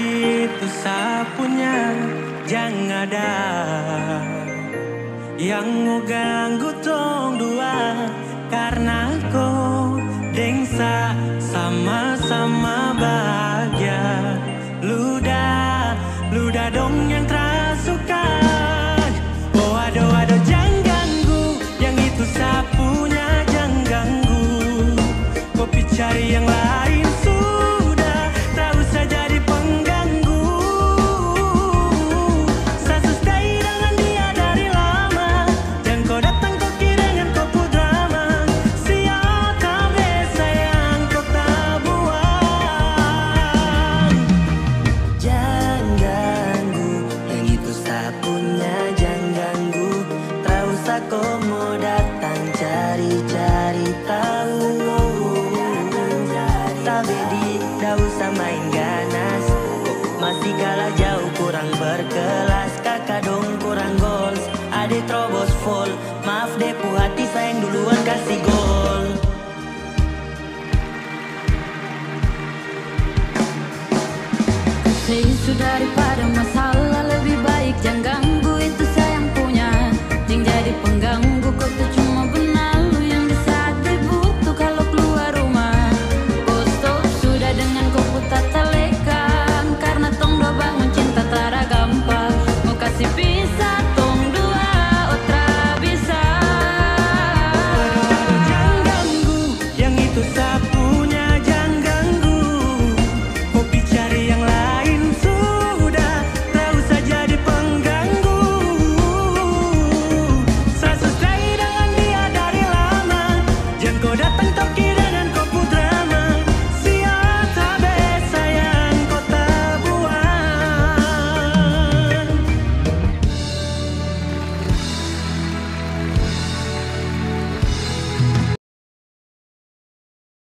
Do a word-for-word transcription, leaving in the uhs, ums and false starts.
itu sapunya jangan ada yang mau ganggu tong dua, karena kau dengsa sama-sama bahagia. Luda, luda dong yang terasukan. Oh aduh aduh jangan ganggu, yang itu sapunya jangan ganggu. Kopi cari yang lain sudah, tak usah jadi pengganggu. Saya stay dengan dia dari lama, jangan kau datang kau kira dengan kau pu drama. Siapa besa yang kau tak buang. Jangan ganggu, yang itu sapunya jangan ganggu. Tak usah kau mau datang cari-cari tahu. Bedi, tak usah main ganas. Masih kalah jauh, kurang berkelas. Kakak dong kurang goals, ade terobos full. Maaf deh pu hati sayang duluan kasih gol. Seisu daripada masalah, lebih baik jangan